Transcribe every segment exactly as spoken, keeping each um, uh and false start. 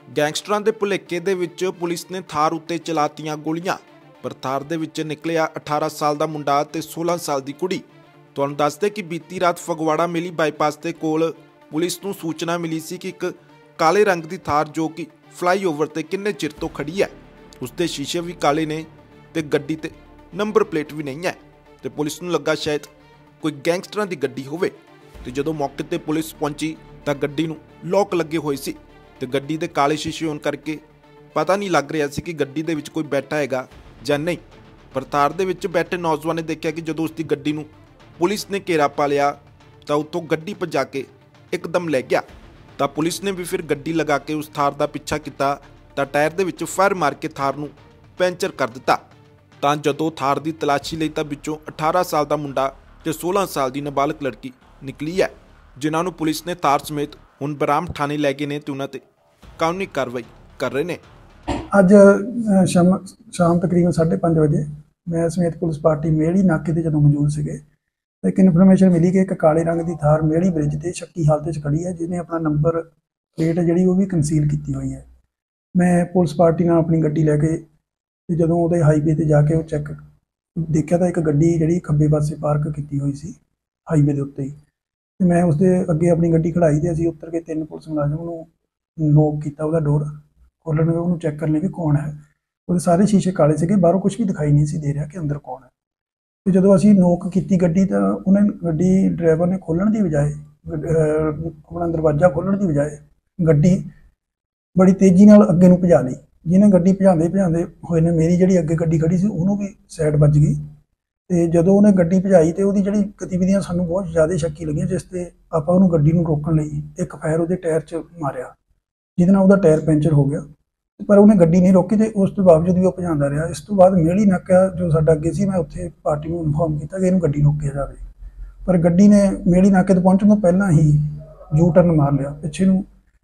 ਗੈਂਗਸਟਰਾਂ ਦੇ ਭੁਲੇਖੇ ਦੇ ਵਿੱਚ ਪੁਲਿਸ ਨੇ ਥਾਰ ਉੱਤੇ ਚਲਾਤੀਆਂ ਗੋਲੀਆਂ। ਪਰ ਥਾਰ ਦੇ ਵਿੱਚ ਨਿਕਲਿਆ ਅਠਾਰਾਂ ਸਾਲ ਦਾ ਮੁੰਡਾ ਤੇ ਸੋਲਾਂ ਸਾਲ ਦੀ ਕੁੜੀ। ਤੁਹਾਨੂੰ ਦੱਸਦੇ ਕਿ ਬੀਤੀ ਰਾਤ ਫਗਵਾੜਾ ਮਿਲੀ ਬਾਈਪਾਸ ਦੇ ਕੋਲ ਪੁਲਿਸ ਨੂੰ ਸੂਚਨਾ ਮਿਲੀ ਸੀ ਕਿ ਇੱਕ ਕਾਲੇ ਰੰਗ ਦੀ ਥਾਰ ਜੋ ਕਿ ਫਲਾਈਓਵਰ ਤੇ ਕਿੰਨੇ ਚਿਰ ਤੋਂ ਖੜੀ ਹੈ, ਉਸਦੇ ਸ਼ੀਸ਼ੇ ਵੀ ਕਾਲੇ ਨੇ ਤੇ ਗੱਡੀ ਤੇ ਨੰਬਰ ਪਲੇਟ ਵੀ ਨਹੀਂ ਹੈ। ਤੇ ਪੁਲਿਸ ਨੂੰ ਲੱਗਾ ਸ਼ਾਇਦ ਕੋਈ ਗੈਂਗਸਟਰਾਂ ਦੀ ਗੱਡੀ ਹੋਵੇ। ਤੇ ਜਦੋਂ ਮੌਕੇ ਤੇ ਪੁਲਿਸ ਪਹੁੰਚੀ ਤਾਂ ਗੱਡੀ ਨੂੰ ਲੋਕ ਲੱਗੇ ਹੋਏ ਸੀ ਤੇ ਗੱਡੀ ਦੇ ਕਾਲੇ ਸ਼ੀਸ਼ੇ ਹੋਣ ਕਰਕੇ ਪਤਾ ਨਹੀਂ ਲੱਗ ਰਿਹਾ ਸੀ ਕਿ ਗੱਡੀ ਦੇ ਵਿੱਚ ਕੋਈ ਬੈਠਾ ਹੈਗਾ ਜਾਂ ਨਹੀਂ। ਪਰ ਥਾਰ ਦੇ ਵਿੱਚ ਬੈਠੇ ਨੌਜਵਾਨ ਨੇ ਦੇਖਿਆ ਕਿ ਜਦੋਂ ਉਸਦੀ ਗੱਡੀ ਨੂੰ ਪੁਲਿਸ ਨੇ ਘੇਰਾ ਪਾ ਲਿਆ ਤਾਂ ਉੱਥੋਂ ਗੱਡੀ ਭਜਾ ਕੇ ਇੱਕਦਮ ਲੈ ਗਿਆ। ਤਾਂ ਪੁਲਿਸ ਨੇ ਵੀ ਫਿਰ ਗੱਡੀ ਲਗਾ ਕੇ ਉਸ ਥਾਰ ਦਾ ਪਿੱਛਾ ਕੀਤਾ ਤਾਂ ਟਾਇਰ ਦੇ ਵਿੱਚ ਫਾਇਰ ਮਾਰ ਕੇ ਥਾਰ ਨੂੰ ਪੈਂਚਰ ਕਰ ਦਿੱਤਾ। ਤਾਂ ਜਦੋਂ ਥਾਰ ਦੀ ਤਲਾਸ਼ੀ ਲਈ ਤਾਂ ਵਿੱਚੋਂ ਅਠਾਰਾਂ ਸਾਲ ਦਾ ਮੁੰਡਾ ਤੇ ਸੋਲਾਂ ਸਾਲ ਦੀ ਨਾਬਾਲਗ ਲੜਕੀ ਨਿਕਲੀ ਹੈ, ਜਿਨ੍ਹਾਂ ਨੂੰ ਪੁਲਿਸ ਨੇ ਥਾਰ ਸਮੇਤ ਹੁਣ ਬਰਾਮਦ ਥਾਣੇ ਲੈ ਗਏ ਨੇ ਤੇ ਉਹਨਾਂ ਤੇ ਕਾਨੂੰਨੀ ਕਾਰਵਾਈ ਕਰ ਰਹੇ ਨੇ। ਅੱਜ ਸ਼ਾਮ ਸ਼ਾਮ ਤਕਰੀਬਨ ਸਾਢੇ ਪੰਜ ਵਜੇ ਮੈਂ ਸਮੇਤ ਪੁਲਿਸ ਪਾਰਟੀ ਮੇੜੀ ਨਾਕੇ ਤੇ ਜਦੋਂ ਮੌਜੂਦ ਸੀਗੇ ਤਾਂ ਇੱਕ ਇਨਫੋਰਮੇਸ਼ਨ ਮਿਲੀ ਕਿ ਇੱਕ ਕਾਲੇ ਰੰਗ ਦੀ ਥਾਰ ਮੇੜੀ ਬ੍ਰਿਜ ਤੇ ਸ਼ੱਕੀ ਹਾਲਤ 'ਚ ਖੜੀ ਹੈ, ਜਿਹਨੇ ਆਪਣਾ ਨੰਬਰ ਪਲੇਟ ਜਿਹੜੀ ਉਹ ਵੀ ਕੰਸੀਲ ਕੀਤੀ ਹੋਈ ਹੈ। ਮੈਂ ਪੁਲਿਸ ਪਾਰਟੀ ਨਾਲ ਆਪਣੀ ਗੱਡੀ ਲੈ ਕੇ ਤੇ ਜਦੋਂ ਉਹਦੇ ਹਾਈਵੇ ਤੇ ਜਾ ਕੇ ਉਹ ਚੈੱਕ ਦੇਖਿਆ ਤਾਂ ਇੱਕ ਗੱਡੀ ਜਿਹੜੀ ਖੱਬੇ ਪਾਸੇ ਪਾਰਕ ਕੀਤੀ ਹੋਈ ਸੀ ਹਾਈਵੇ ਦੇ ਉੱਤੇ ਹੀ। ਤੇ ਮੈਂ ਉਸਦੇ ਅੱਗੇ ਆਪਣੀ ਗੱਡੀ ਖੜਾਈ ਤੇ ਅਸੀਂ ਉੱਤਰ ਕੇ ਤਿੰਨ ਪੁਲਿਸ ਮੁਲਾਜ਼ਮ ਨੂੰ ਨੋਕ ਕੀਤਾ, ਉਹਦਾ ਡੋਰ ਖੋਲ੍ਹਣ ਉਹਨੂੰ ਚੈੱਕ ਕਰਨ ਲਈ ਵੀ ਕੌਣ ਹੈ। ਉਹਦੇ ਸਾਰੇ ਸ਼ੀਸ਼ੇ ਕਾਲੇ ਸੀਗੇ, ਬਾਹਰੋਂ ਕੁਝ ਵੀ ਦਿਖਾਈ ਨਹੀਂ ਸੀ ਦੇ ਰਿਹਾ ਕਿ ਅੰਦਰ ਕੌਣ ਹੈ। ਤੇ ਜਦੋਂ ਅਸੀਂ ਨੋਕ ਕੀਤੀ ਗੱਡੀ ਤਾਂ ਉਹਨੇ ਗੱਡੀ ਡਰਾਈਵਰ ਨੇ ਖੋਲ੍ਹਣ ਦੀ ਬਜਾਏ ਆਪਣਾ ਦਰਵਾਜ਼ਾ ਖੋਲ੍ਹਣ ਦੀ ਬਜਾਏ ਗੱਡੀ ਬੜੀ ਤੇਜ਼ੀ ਨਾਲ ਅੱਗੇ ਨੂੰ ਭਜਾ ਲਈ, ਜਿਹਨੇ ਗੱਡੀ ਭਜਾਉਂਦੇ ਭਜਾਉਂਦੇ ਹੋਏ ਨੇ ਮੇਰੀ ਜਿਹੜੀ ਅੱਗੇ ਗੱਡੀ ਖੜੀ ਸੀ ਉਹਨੂੰ ਵੀ ਸਾਈਡ ਵੱਜ ਗਈ। ਤੇ ਜਦੋਂ ਉਹਨੇ ਗੱਡੀ ਭਜਾਈ ਤੇ ਉਹਦੀ ਜਿਹੜੀ ਗਤੀਵਿਧੀਆਂ ਸਾਨੂੰ ਬਹੁਤ ਜ਼ਿਆਦਾ ਸ਼ੱਕੀ ਲੱਗੀਆਂ, ਜਿਸ ਤੇ ਆਪਾਂ ਉਹਨੂੰ ਗੱਡੀ ਨੂੰ ਰੋਕਣ ਲਈ ਇੱਕ ਫਾਇਰ ਉਹਦੇ ਟਾਇਰ 'ਚ ਮਾਰਿਆ, ਜਿਹਦੇ ਨਾਲ ਉਹਦਾ ਟਾਇਰ ਪੈਂਚਰ ਹੋ ਗਿਆ। ਪਰ ਉਹਨੇ ਗੱਡੀ ਨਹੀਂ ਰੋਕੀ ਤੇ ਉਸ ਤੋਂ ਬਾਵਜੂਦ ਵੀ ਉਹ ਭਜਾਉਂਦਾ ਰਿਹਾ। ਇਸ ਤੋਂ ਬਾਅਦ ਮੇੜੀ ਨਾਕਾ ਜੋ ਸਾਡਾ ਅੱਗੇ ਸੀ, ਮੈਂ ਉੱਥੇ ਪਾਰਟੀ ਨੂੰ ਇਨਫੋਰਮ ਕੀਤਾ ਕਿ ਇਹਨੂੰ ਗੱਡੀ ਰੋਕਿਆ ਜਾਵੇ। ਪਰ ਗੱਡੀ ਨੇ ਮੇੜੀ ਨਾਕੇ ਤੇ ਪਹੁੰਚਣ ਤੋਂ ਪਹਿਲਾਂ ਹੀ ਯੂ ਟਰਨ ਮਾਰ ਲਿਆ ਪਿੱਛੇ ਨੂੰ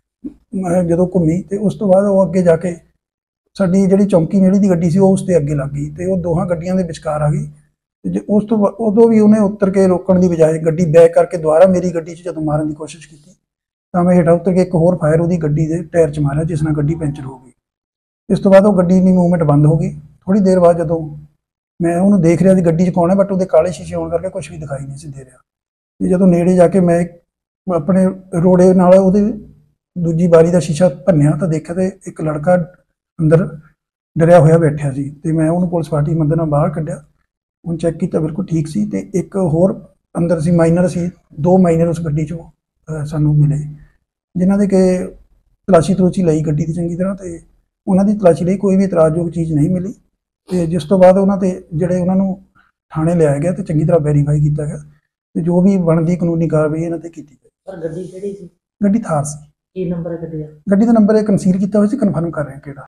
ਜਦੋਂ ਘੁੰਮੀ। ਤੇ ਉਸ ਤੋਂ ਬਾਅਦ ਉਹ ਅੱਗੇ ਜਾ ਕੇ ਸਾਡੀ ਜਿਹੜੀ ਚੌਂਕੀ ਮੇੜੀ ਦੀ ਗੱਡੀ ਸੀ ਉਹ ਉਸ 'ਤੇ ਅੱਗੇ ਲੱਗ ਗਈ ਤੇ ਉਹ ਦੋਹਾਂ ਗੱਡੀਆਂ ਦੇ ਵਿਚਕਾਰ ਆ ਗਈ। ਤੇ ਉਸ ਤੋਂ ਉਦੋਂ ਵੀ ਉਹਨੇ ਉੱਤਰ ਕੇ ਰੋਕਣ ਦੀ ਬਜਾਏ ਗੱਡੀ ਬੈਕ ਕਰਕੇ ਦੁਬਾਰਾ ਮੇਰੀ ਗੱਡੀ 'ਚ ਜਦੋਂ ਮਾਰਨ ਦੀ ਕੋਸ਼ਿਸ਼ ਕੀਤੀ ਤਾਂ ਮੈਂ ਹੇਠਾਂ ਉੱਤਰ ਕੇ ਇੱਕ ਹੋਰ ਫਾਇਰ ਉਹਦੀ ਗੱਡੀ ਦੇ ਟਾਇਰ 'ਚ ਮਾਰਿਆ, ਜਿਸ ਨਾਲ ਗੱਡੀ ਪੈਂਚਰ ਹੋ ਗਈ। ਇਸ ਤੋਂ ਬਾਅਦ ਉਹ ਗੱਡੀ ਦੀ ਮੂਵਮੈਂਟ ਬੰਦ ਹੋ ਗਈ। ਥੋੜ੍ਹੀ ਦੇਰ ਬਾਅਦ ਜਦੋਂ ਮੈਂ ਉਹਨੂੰ ਦੇਖ ਰਿਹਾ ਸੀ ਗੱਡੀ 'ਚ ਕੌਣ ਹੈ, ਬਟ ਉਹਦੇ ਕਾਲੇ ਸ਼ੀਸ਼ੇ ਹੋਣ ਕਰਕੇ ਕੁਛ ਵੀ ਦਿਖਾਈ ਨਹੀਂ ਸੀ ਦੇ ਰਿਹਾ। ਤੇ ਜਦੋਂ ਨੇੜੇ ਜਾ ਕੇ ਮੈਂ ਆਪਣੇ ਰੋੜੇ ਨਾਲ ਉਹਦੇ ਦੂਜੀ ਬਾਰੀ ਦਾ ਸ਼ੀਸ਼ਾ ਭੰਨਿਆ ਤਾਂ ਦੇਖਿਆ ਤੇ ਇੱਕ ਲੜਕਾ ਅੰਦਰ ਡਰਿਆ ਹੋਇਆ ਬੈਠਿਆ ਸੀ। ਤੇ ਮੈਂ ਉਹਨੂੰ ਪੁਲਿਸ ਪਾਰਟੀ ਮੰਦਰ ਨਾਲ ਬਾਹਰ ਕੱਢਿਆ, ਉਹਨੂੰ ਚੈੱਕ ਕੀਤਾ, ਬਿਲਕੁਲ ਠੀਕ ਸੀ। ਤੇ ਇੱਕ ਹੋਰ ਅੰਦਰ ਸੀ, ਮਾਈਨਰ ਸੀ, ਦੋ ਮਾਈਨਰ ਉਸ ਗੱਡੀ 'ਚੋਂ ਸਾਨੂੰ ਮਿਲੇ, ਜਿਨ੍ਹਾਂ ਦੇ ਕਿ ਤਲਾਸ਼ੀ ਤਲੂਸ਼ੀ ਲਈ ਗੱਡੀ ਦੀ ਚੰਗੀ ਤਰ੍ਹਾਂ ਤੇ ਉਹਨਾਂ ਦੀ ਤਲਾਸ਼ੀ ਲਈ ਕੋਈ ਵੀ ਇਤਰਾਜ਼ਯੋਗ ਚੀਜ਼ ਨਹੀਂ ਮਿਲੀ। ਤੇ ਜਿਸ ਤੋਂ ਬਾਅਦ ਉਹਨਾਂ ਤੇ ਜਿਹੜੇ ਉਹਨਾਂ ਨੂੰ ਥਾਣੇ ਲਿਆਇਆ ਗਿਆ ਤੇ ਚੰਗੀ ਤਰ੍ਹਾਂ ਵੈਰੀਫਾਈ ਕੀਤਾ ਗਿਆ ਤੇ ਜੋ ਵੀ ਬਣਦੀ ਕਾਨੂੰਨੀ ਕਾਰਵਾਈ ਇਹਨਾਂ ਤੇ ਕੀਤੀ ਗਈ। ਪਰ ਗੱਡੀ ਕਿਹੜੀ ਸੀ? ਗੱਡੀ ਥਾਰ ਸੀ। ਕੀ ਨੰਬਰ ਹੈ ਗੱਡੀ ਦਾ? ਗੱਡੀ ਦਾ ਨੰਬਰ ਇਹ ਕੰਸੀਲ ਕੀਤਾ ਹੋਇਆ ਸੀ, ਕਨਫਰਮ ਕਰ ਰਹੇ ਹਾਂ ਕਿਹੜਾ।